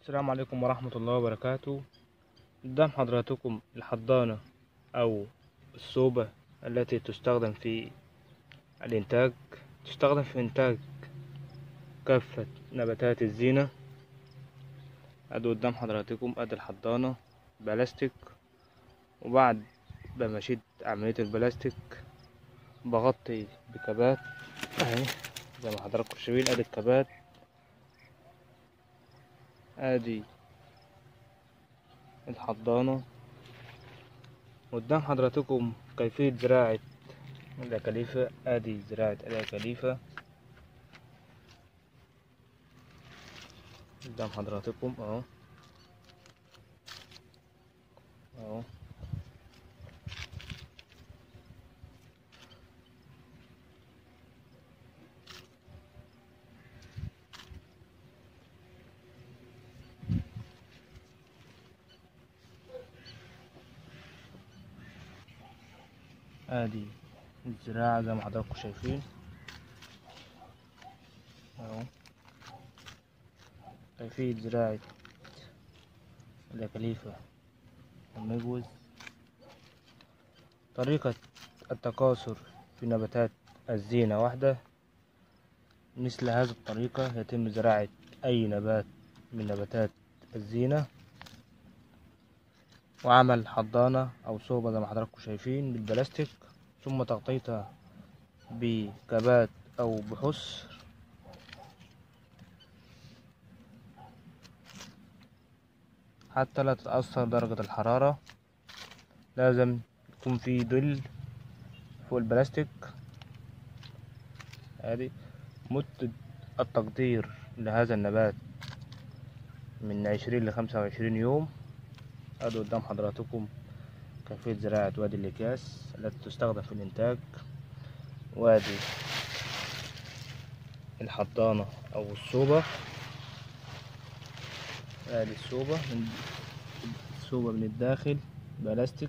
السلام عليكم ورحمة الله وبركاته. قدام حضراتكم الحضانة أو الصوبة التي تستخدم في إنتاج كافة نباتات الزينة. أدي قدام حضراتكم أدي الحضانة بلاستيك، وبعد ما مشيت عملية البلاستيك بغطي بكبات أهي زي ما حضراتكم شايفين. أدي الكبات، أدي الحضانة. قدام حضراتكم كيفية زراعة الأكاليفة. ادي زراعة الأكاليفة قدام حضراتكم اهو. ادي الزراعة زي ما حضراتكم شايفين اهو. كيفية زراعة الأكاليفة المجوز. طريقة التكاثر في نباتات الزينة واحدة. مثل هذه الطريقة يتم زراعة أي نبات من نباتات الزينة، وعمل حضانة أو صوبة زي ما حضراتكم شايفين بالبلاستيك، ثم تغطيتها بكبات أو بحس حتى لا تتأثر درجة الحرارة. لازم يكون في ظل فوق البلاستيك. ادي مدة التقدير لهذا النبات من 20 ل25 يوم. ادي قدام حضراتكم كيفية زراعة وادي الأكياس التي تستخدم في الإنتاج، وادي الحضانة أو الصوبة. ادي الصوبة من الداخل بلاستيك.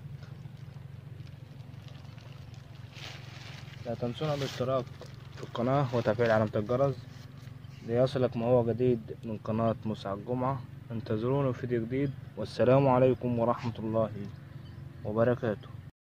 لا تنسونا الاشتراك في القناة وتفعيل علامة الجرس ليصلك ما هو جديد من قناة مسعد الجمعة. انتظرونا في فيديو جديد، والسلام عليكم ورحمة الله وبركاته.